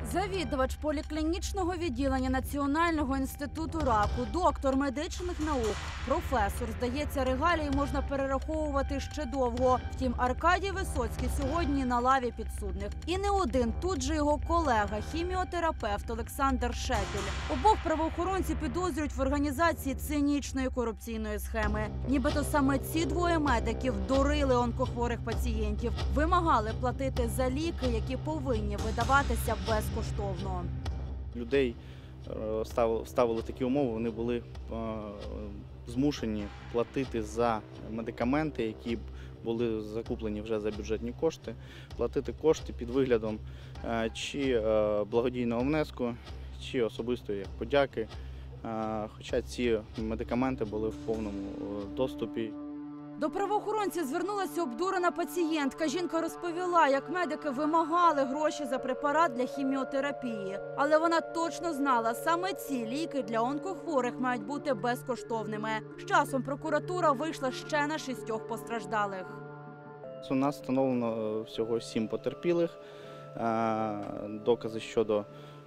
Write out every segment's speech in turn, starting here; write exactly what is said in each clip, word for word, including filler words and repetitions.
Завідувач поліклінічного відділення Національного інституту раку, доктор медичних наук, професор. Здається, регалії можна перераховувати ще довго. Втім, Аркадій Висоцький сьогодні на лаві підсудних. І не один, тут же його колега, хіміотерапевт Олександр Шепіль. Обох правоохоронці підозрюють в організації цинічної корупційної схеми. Нібито саме ці двоє медиків дурили онкохворих пацієнтів, вимагали платити за ліки, які повинні видаватися безкоштовно. Коштовно. Людей ставили такі умови, вони були змушені платити за медикаменти, які були закуплені вже за бюджетні кошти, платити кошти під виглядом чи благодійного внеску, чи особистої подяки, хоча ці медикаменти були в повному доступі. До правоохоронців звернулася обдурена пацієнтка. Жінка розповіла, як медики вимагали гроші за препарат для хіміотерапії. Але вона точно знала, саме ці ліки для онкохворих мають бути безкоштовними. З часом прокуратура вийшла ще на шістьох постраждалих. У нас встановлено всього сім потерпілих. Докази щодо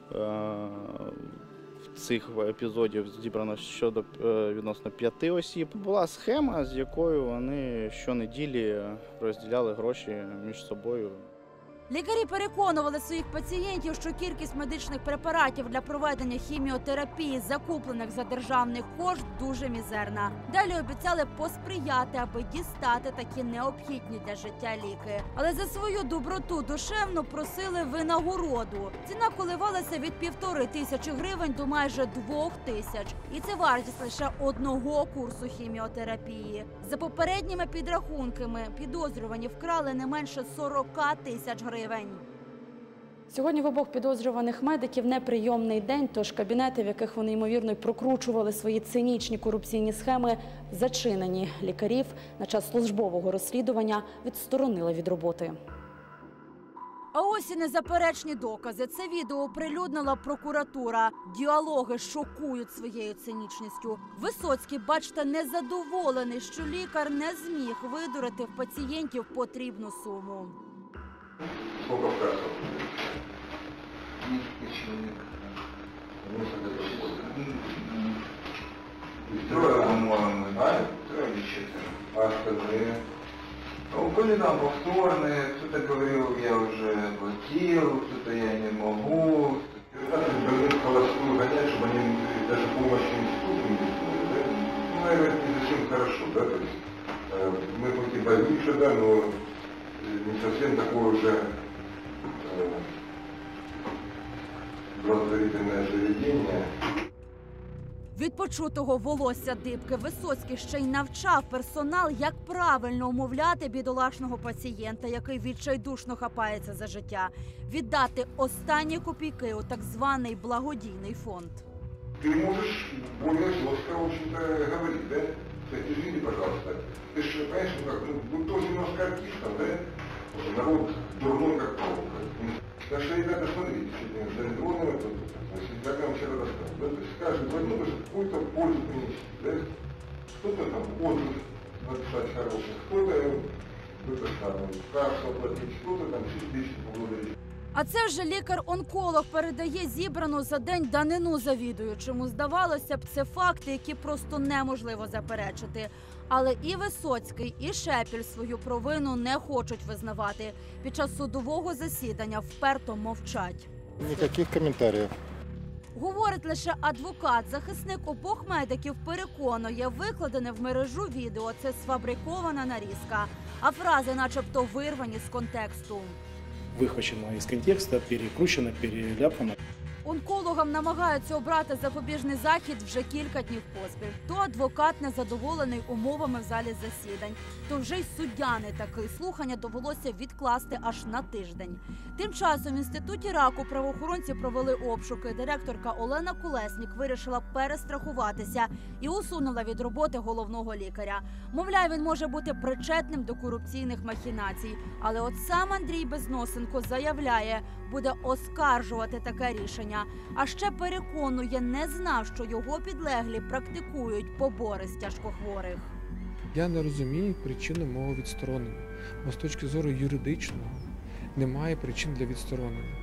цих епізодів зібрано щодо відносно п'яти осіб. Була схема, з якою вони щонеділі розділяли гроші між собою. Лікарі переконували своїх пацієнтів, що кількість медичних препаратів для проведення хіміотерапії, закуплених за державний кошт, дуже мізерна. Далі обіцяли посприяти, аби дістати такі необхідні для життя ліки. Але за свою доброту душевно просили винагороду. Ціна коливалася від півтори тисячі гривень до майже двох тисяч. І це вартість лише одного курсу хіміотерапії. За попередніми підрахунками, підозрювані вкрали не менше сорока тисяч гривень. Сьогодні в обох підозрюваних медиків неприйомний день, тож кабінети, в яких вони, ймовірно, прокручували свої цинічні корупційні схеми, зачинені. Лікарів на час службового розслідування відсторонили від роботи. А ось і незаперечні докази. Це відео оприлюднила прокуратура. Діалоги шокують своєю цинічністю. Висоцький, бачите, незадоволений, що лікар не зміг видурити в пацієнтів потрібну суму. Сколько вкратце? Ничего нет. Трое, по-моему, а? Трое или четверо. А остальные? Ну, были там повторные, кто-то говорил, я уже платил, кто-то я не могу. Больных в холостую гонять, чтобы они даже помощи институту не сделали, да? Ну, наверное, это не совсем хорошо, да, то есть э, мы хоть и больница, да, но не совсем такое уже э, благотворительное заведение. Від почутого волосся дибки Висоцький ще й навчав персонал, як правильно умовляти бідолашного пацієнта, який відчайдушно хапається за життя, віддати останні копійки у так званий благодійний фонд. Ты можешь более жестко, в общем-то, говорить, да? Кстати, извини, пожалуйста, ты же, понимаешь, ну как, ну, ну тоже немножко артистом, да? Народ дурной, как паук. Так что, ребята, смотрите, что не дурной, то есть, как я вам вчера рассказал, да? То есть, каждый возьмет, какую-то пользу принесет, да? Кто-то там отзыв написать хороший, кто-то, это самое, кассу оплатить, кто-то там частично поблагодарить. А це вже лікар-онколог передає зібрану за день данину завідуючому. Здавалося б, це факти, які просто неможливо заперечити. Але і Висоцький, і Шепіль свою провину не хочуть визнавати. Під час судового засідання вперто мовчать. Ніяких коментарів. Говорить лише адвокат. Захисник обох медиків переконує, викладене в мережу відео – це сфабрикована нарізка, а фрази начебто вирвані з контексту. Вихвачено із контексту, перекручено, переляпано. Онкологам намагаються обрати запобіжний захід вже кілька днів поспіль. То адвокат незадоволений умовами в залі засідань, то вже й суддя не такий. Слухання довелося відкласти аж на тиждень. Тим часом в Інституті раку правоохоронці провели обшуки. Директорка Олена Колеснік вирішила перестрахуватися і усунула від роботи головного лікаря. Мовляв, він може бути причетним до корупційних махінацій. Але от сам Андрій Безносенко заявляє, буде оскаржувати таке рішення. А ще переконує, не знав, що його підлеглі практикують побори з тяжкохворих. Я не розумію причини мого відсторонення, бо з точки зору юридичного немає причин для відсторонення.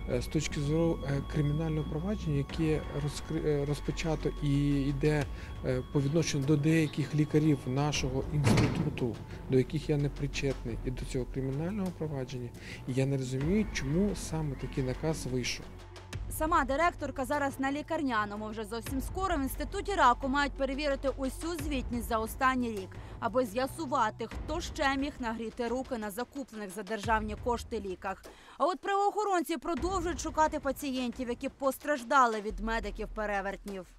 е, з точки зору е, кримінального провадження, яке розкри- е, розпочато і йде е, по відношенню до деяких лікарів нашого інституту, до яких я не причетний, і до цього кримінального провадження, і я не розумію, чому саме такий наказ вийшов. Сама директорка зараз на лікарняному. Вже зовсім скоро в Інституті раку мають перевірити усю звітність за останній рік, аби з'ясувати, хто ще міг нагріти руки на закуплених за державні кошти ліках. А от правоохоронці продовжують шукати пацієнтів, які постраждали від медиків-перевертнів.